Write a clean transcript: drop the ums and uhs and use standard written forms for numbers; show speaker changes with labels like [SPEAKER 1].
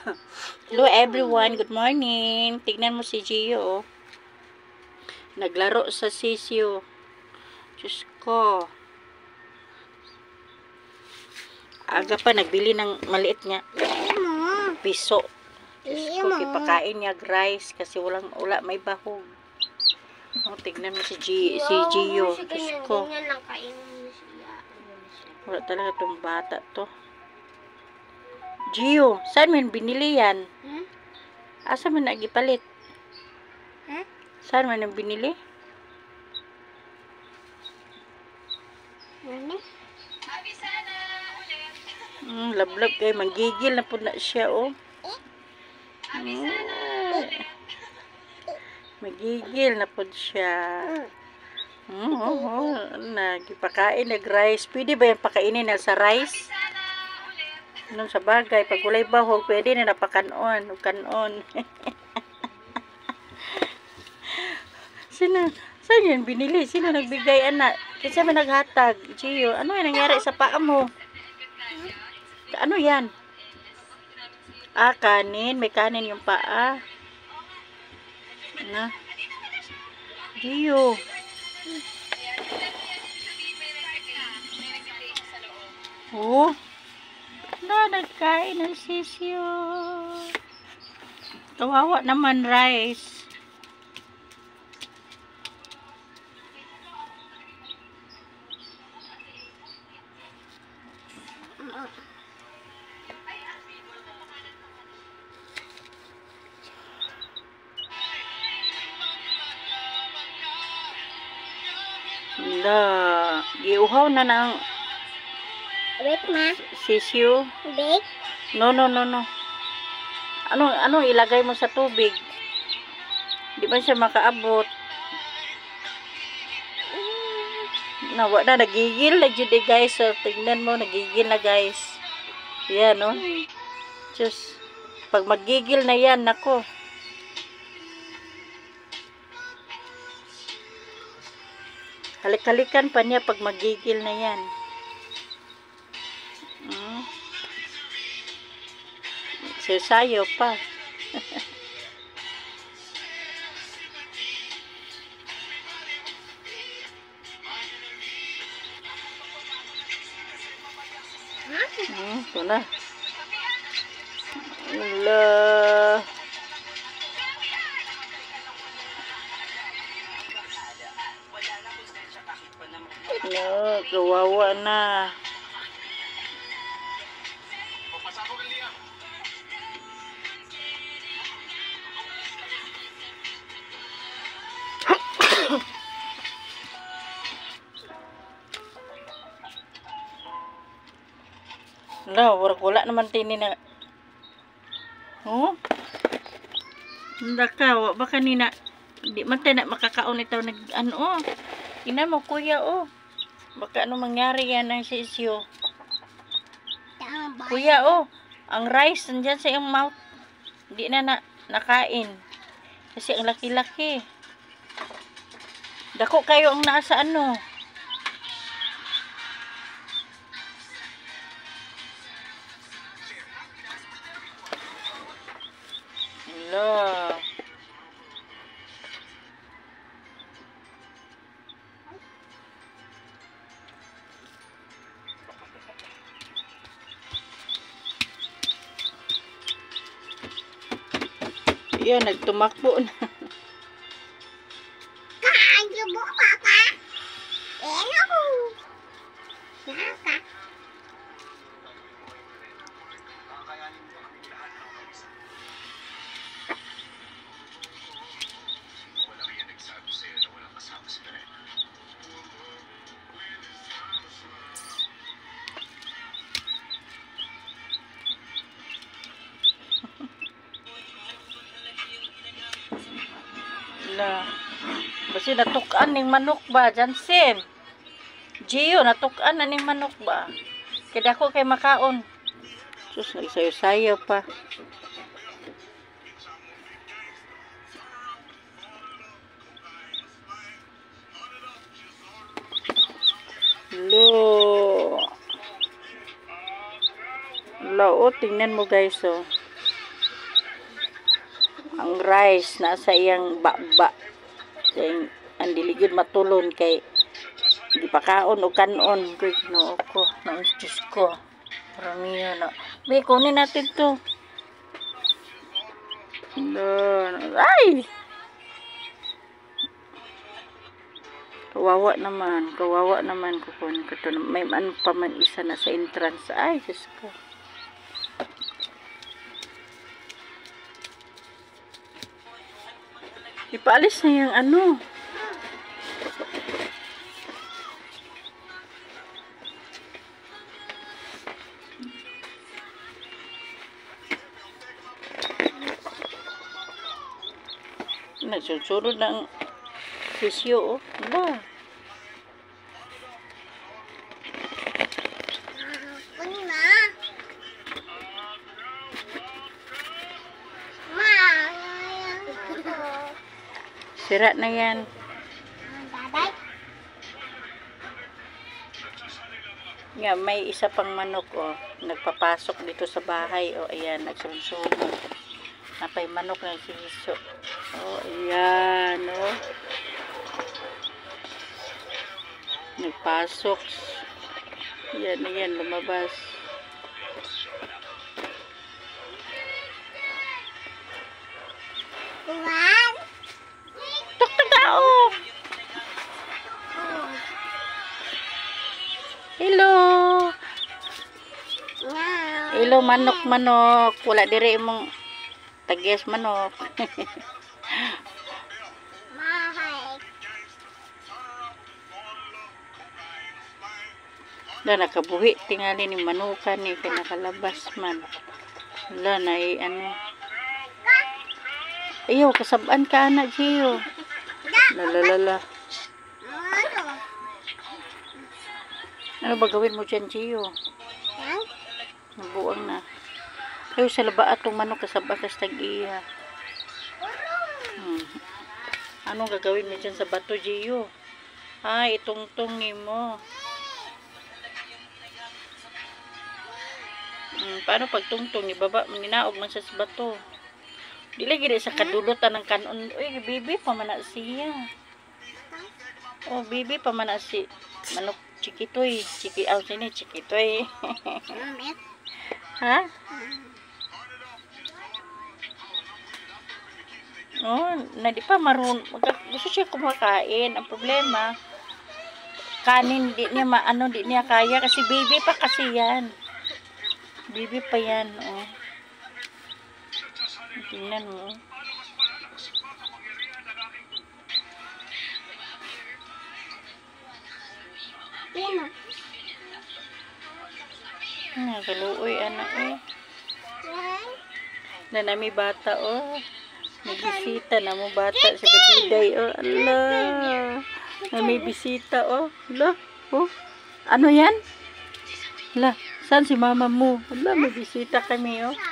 [SPEAKER 1] Hello everyone, good morning. Tignan mo si Gio. Naglaro sa sisyo. Diyos ko. Aga pa nagbili ng maliit niya. Piso. Diyos ko, kipakain niya rice kasi wala may bahog. Oh, tignan mo si Gio. Diyos ko. Wala talaga tong bata to. Gio, saan mo binili yan? Asa mo nagipalit? Saan mo nang binili? Lablab kayo, manggigil na po na siya, oh. Magigil na po siya. Nagipakain, nag-rice. Pwede ba yung pakainin na sa rice? Nung sa bagay, pag walay bahog, pwede na napakanon, kanon. Saan yun binili? Sino nagbigay, anak? Kasi may naghatag. Gio, ano yung nangyari sa paa mo? Ano yan? Kanin. May kanin yung paa. Na. Gio. Oh. Nagkain ng sisyo. Kawawa naman rice. Giuhaw na ng
[SPEAKER 2] Wait, ma.
[SPEAKER 1] sisyo.
[SPEAKER 2] Big?
[SPEAKER 1] No. Ano ilagay mo sa tubig? Di ba siya makaabot? Nawa na, nagigil na dyan guys. So, tignan mo, nagigil na guys. Yan, no? Just, pag magigil na yan, nako. Halik-halikan pa niya pag magigil na yan. Sayo pa. Ito na. Wala. Kawawa na. Wala naman tini na. Oh? Ndaka, baka nina. Di man tayo na makakaon ito nag Ina mo kuya, oh. Baka ano mangyari yan ng sisyo. Kuya, oh. Ang rice nandyan sa iyong mouth. Hindi na nakain. Kasi ang laki-laki. Dako kayo ang nasa ano. Hello. Yan, nagtumakbo na.
[SPEAKER 2] Kayo mo, papa? Hello. Naka.
[SPEAKER 1] Basi natukan ning manok ba, Jansen? Gio, natukan na ning manok ba? Kaya ako kay makaon. Sus, nagsayo-sayo pa. Lo, tingnan mo guys, oh. ang rice nasa iyang baba. Ang diligid matulon kay di pa kaon o kanon. Kuy no ko, naon Diyos ko. Maramihan na. May kunin natin to. Doon. Ay! Kawawa naman kukunin ko to. May ano pa man isa na sa entrance. Ay, Diyos ko. Ipaalis na yung ano. Nagsusunod ng pisyo, oh. Ba?
[SPEAKER 2] Kunin na. Ma.
[SPEAKER 1] Sira na yan.
[SPEAKER 2] Babay.
[SPEAKER 1] Nga, may isa pang manok, oh. Nagpapasok dito sa bahay, oh. Ayan, nagsusunod. Napay manok na siso. Oh, ayan, oh. Nagpasok. Yan, ayan, lumabas.
[SPEAKER 2] Kuwan.
[SPEAKER 1] Tuk-tuk tao! Hello!
[SPEAKER 2] Nga.
[SPEAKER 1] Hello, manok. Wala dire mong tagyas manok.
[SPEAKER 2] Mahay.
[SPEAKER 1] Wala, nakabuhi. Tingali ni manukan ni pinakalabas man. Wala, na ano. Ayaw, kasabaan ka anak, Gio. Lalalala.
[SPEAKER 2] Ano?
[SPEAKER 1] Ano ba gawin mo dyan, Gio?
[SPEAKER 2] Yan?
[SPEAKER 1] Nabuang na. Ayaw, sa laba atong manok, kasabaan kas tag-iya. Anong gagawin mo dyan sa bato, Gio? Ay, itong-tong ni mo. Paano pag tungtong ni baba ninaog man sa bato? Dili gid sa kadulutan ng kanon. Uy, bibi pa man na siya. Oh, bibi pa man na si manok Chikitoy. Sini Chikitoy.
[SPEAKER 2] Mamit.
[SPEAKER 1] Ha? Oh, na di pa gusto siya kumakain. Ang problema, kanin di niya kaya kasi baby pa kasi yan. Baby pa yan, oh. Tingnan mo.
[SPEAKER 2] Yan.
[SPEAKER 1] Nagaluoy anak eh.
[SPEAKER 2] Yan.
[SPEAKER 1] Na nami bata, oh. Nagbisita na mo bata sa badiday, oh. Ala. Nami bisita, oh. Ala. Oh. Ano yan? Ala. Saan si mama mo? Ala, may bisita kami, oh.